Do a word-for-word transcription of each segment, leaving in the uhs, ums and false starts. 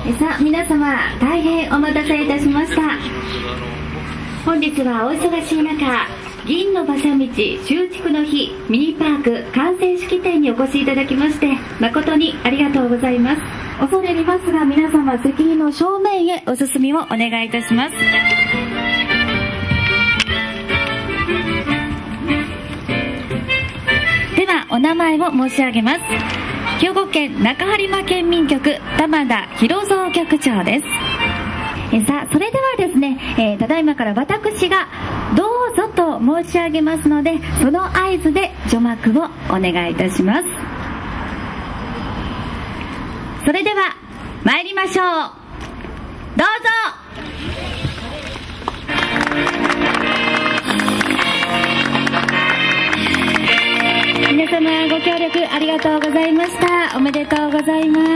さあ皆様、大変お待たせいたしました。本日はお忙しい中、銀の馬車道修築の日ミニパーク完成式典にお越しいただきまして誠にありがとうございます。恐れ入りますが、皆様席の正面へお進みをお願いいたします。ではお名前を申し上げます。兵庫県中播磨県民局玉田博蔵局長です。えさあそれではですね、えー、ただいまから私がどうぞと申し上げますので、その合図で除幕をお願いいたします。それでは参りましょう。どうぞ。皆様ご協力ありがとうございました。おめでとうございます。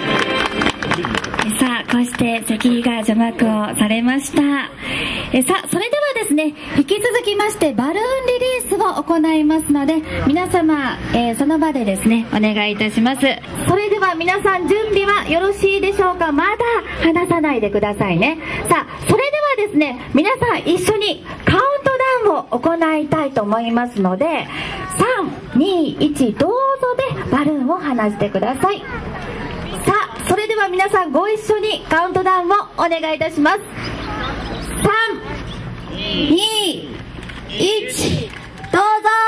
さあこうして席が除幕をされました。えさあそれではですね、引き続きましてバルーンリリースを行いますので、皆様、えー、その場でですねお願いいたします。それでは皆さん準備はよろしいでしょうか。まだ離さないでくださいね。さあそれではですね、皆さん一緒にカウントダウンを行いたいと思いますので、さんにいちどうぞでバルーンを離してください。さあそれでは皆さんご一緒にカウントダウンをお願いいたします。さんにいちどうぞ。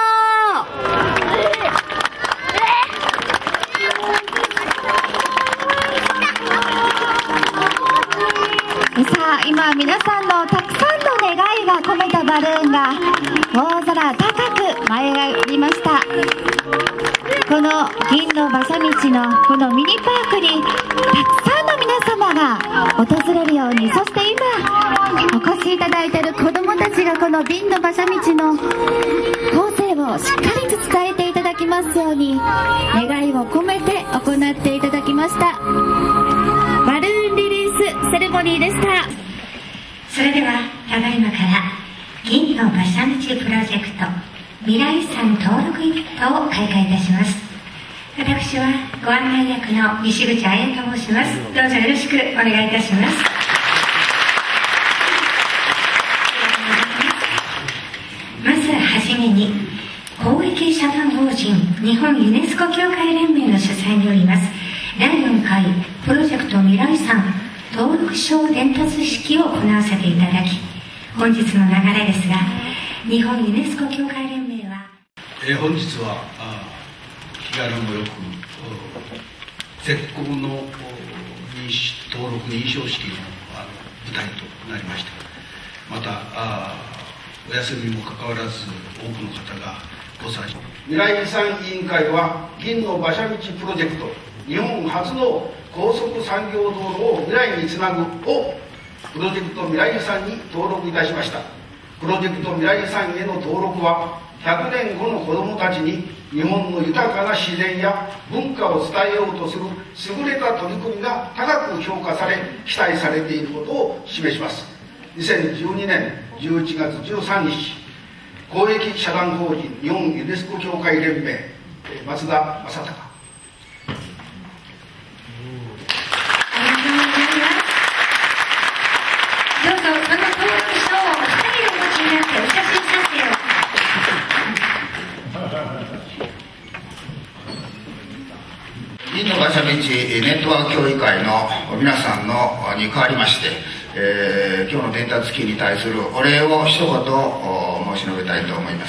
さあ今皆さんのたくさんの願いが込めたバルーンが大空高く舞い上がりました。この銀の馬車道のこのミニパークにたくさんの皆様が訪れるように、そして今お越しいただいている子どもたちがこの銀の馬車道の構成をしっかりと伝えていただきますように願いを込めて行っていただきました。バルーンリリースセレモニーでした。 それではただいまから銀の馬車道プロジェクト未来遺産登録イベントを開会いたします。私はご案内役の西口彩と申します。どうぞよろしくお願いいたします。まずはじめに公益社団法人日本ユネスコ協会連盟の主催によりますだいよんかいプロジェクト未来遺産登録証伝達式を行わせていただき、本日の流れですが、日本ユネスコ協会連盟は、 えー、本日は気柄もよく絶好の認識登録認証式の舞台となりました。またあお休みもかかわらず多くの方がご参加。 未来遺産委員会は銀の馬車道プロジェクト日本初の高速産業道路を未来につなぐをプロジェクト未来遺産に登録いたしました。プロジェクト未来遺産への登録はひゃくねんごの子どもたちに日本の豊かな自然や文化を伝えようとする優れた取り組みが高く評価され期待されていることを示します。にせんじゅうにねんじゅういちがつじゅうさんにち、公益社団法人日本ユネスコ協会連盟松田正隆。 どうぞこの登録証をふたりお持ちになってお写真撮影を。 銀の馬車道ネットワーク協議会の皆さんのに代わりまして、えー、今日の伝達式に対するお礼を一言申し述べたいと思います。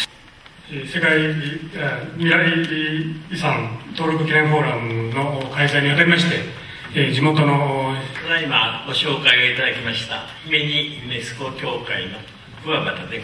世界未来遺産登録記念フォーラムの開催にあたりまして、えー、地元のただいまご紹介をいただきました姫にユネスコ協会の桑畑でございます。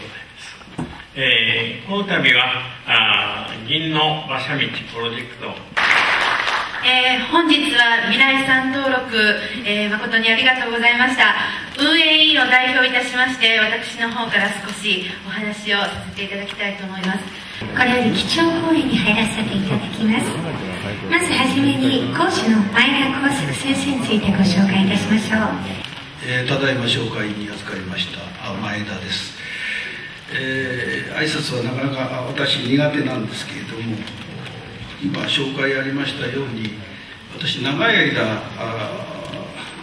えー、この度はあ銀の馬車道プロジェクト、 えー、本日は未来遺産登録、えー、誠にありがとうございました。運営委員を代表いたしまして、私の方から少しお話をさせていただきたいと思います。 これより基調講演に入らせていただきます。まずはじめに講師の前田耕作先生についてご紹介いたしましょう。 えー、ただいま紹介に預かりました前田です。えー、挨拶はなかなか私苦手なんですけれども、今紹介ありましたように、私長い間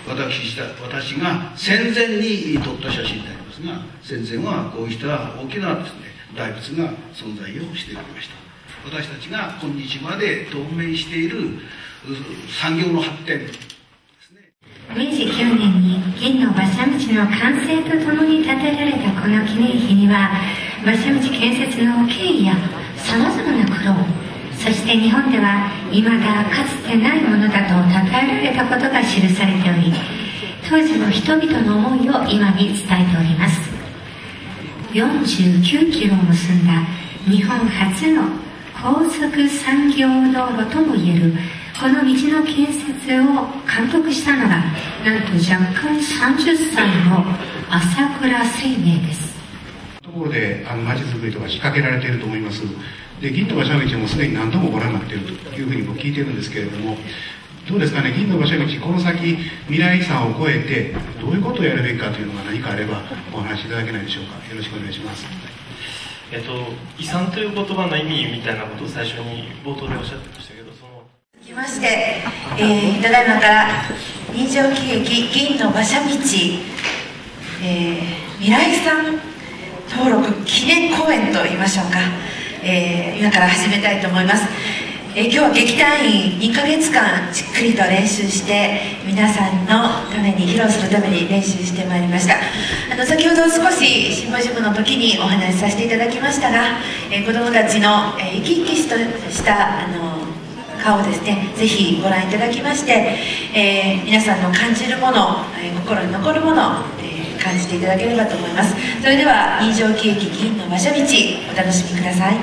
私私が戦前に撮った写真でありますが、戦前はこうした大きなですね、大仏が存在をしておりました。私たちが今日まで当面している産業の発展ですね。 めいじきゅうねんに銀の馬車道の完成とともに建てられたこの記念碑には、馬車道建設の経緯やさまざまな苦労、そして日本では未だかつてないものだと称えられたことが記されており、当時の人々の思いを今に伝えております。よんじゅうきゅうキロを結んだ日本初の高速産業道路ともいえるこの道の建設を監督したのが、なんと若干さんじゅっさいの朝倉生命です。 ところであの街づくりとか仕掛けられていると思います。で、銀の馬車道もすでに何度もご覧になっているというふうにも聞いているんですけれども、どうですかね、銀の馬車道、この先未来遺産を超えてどういうことをやるべきかというのが何かあればお話しいただけないでしょうか。よろしくお願いします。 えっと、遺産という言葉の意味みたいなことを最初に冒頭でおっしゃってましたけど、その続きまして、えー、ただいまから人情喜劇銀の馬車道、えー、未来遺産登録記念公演といいましょうか、えー、今から始めたいと思います。えー、今日は劇団員にかげつかんじっくりと練習して皆さんのために披露するために練習してまいりました。あの先ほど少しシンポジウムの時にお話しさせていただきましたが、えー、子どもたちの、えー、生き生きとしたあの顔をですね、ぜひご覧いただきまして、えー、皆さんの感じるもの、えー、心に残るもの、えー、感じていただければと思います。それでは人情喜劇銀の馬車道、お楽しみください。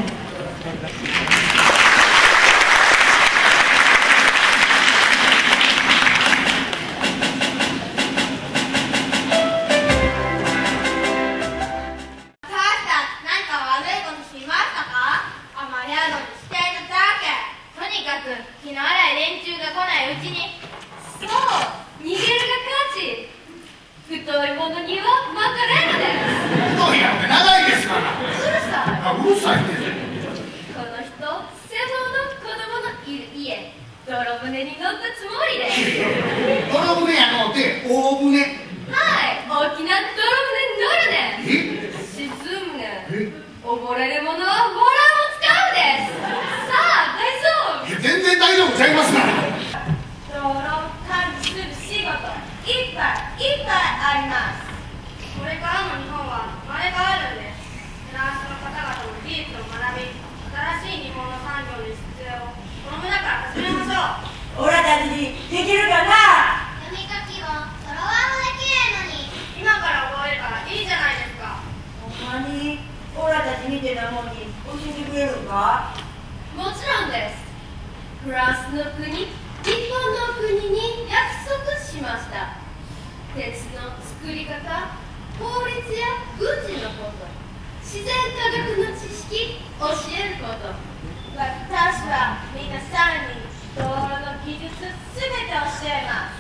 私は皆さんに道路の技術すべて教えます。